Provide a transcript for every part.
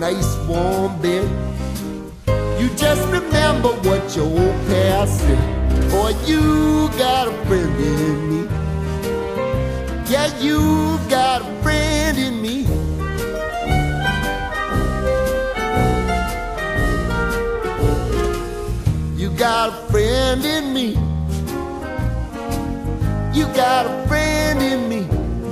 nice warm bed. You just remember what your old past said. Boy, you got a friend in me. Yeah, you got a friend in me. You got a friend in me. You got a friend in me.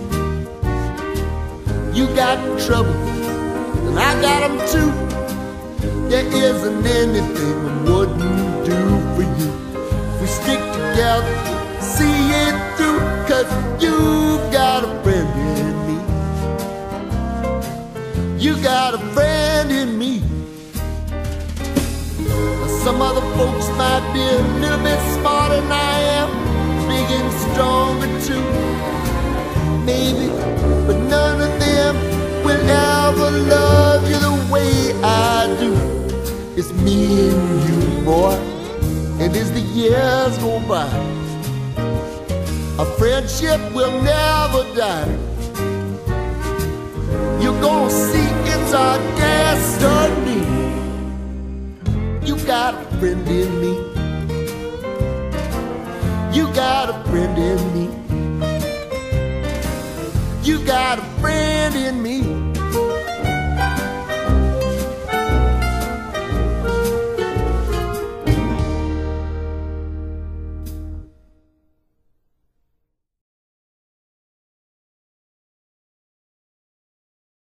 You got trouble, and I got them too. There isn't anything I wouldn't do for you. We stick together, see it through, 'cause you got a friend in me. You got a friend in me. Some other folks might be a little bit smarter than I am, big and stronger too, maybe, but none of them will ever love you the way I do. It's me and you, boy, and as the years go by, our friendship will never die. You're gonna see it's our destiny. You got a friend in me. You got a friend in me. You got a friend in me.